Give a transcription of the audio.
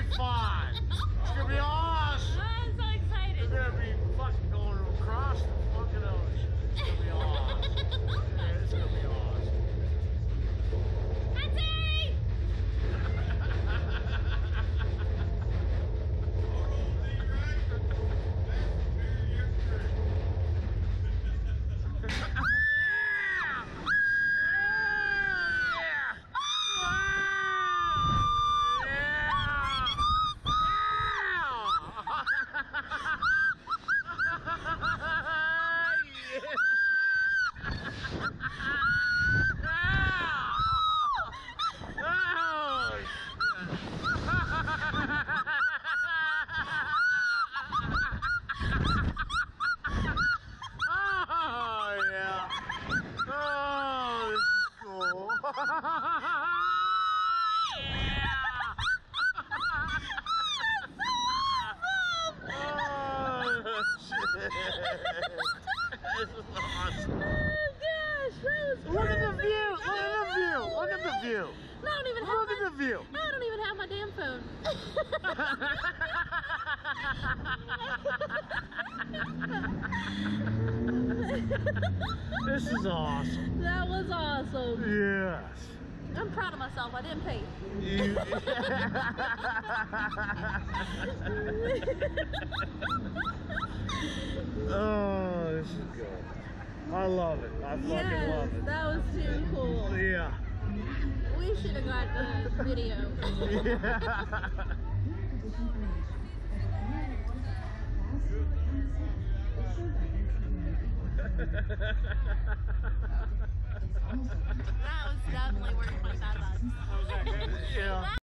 fun. It's gonna be awesome. I'm so excited. We're gonna be fucking going across the fucking ocean. It's gonna be awesome. Yeah, it's gonna be awesome. Auntie! This is awesome. Oh gosh, that was Look at the view! Look at the view! Look at the view! I don't even have Look at the view! I don't even have my damn phone. This is awesome. That was awesome. Yes. I'm proud of myself. I didn't pay. Oh, this is good. I love it. I fucking love it. That was too cool. Yeah. We should have got the video. That was definitely worth $25. Yeah.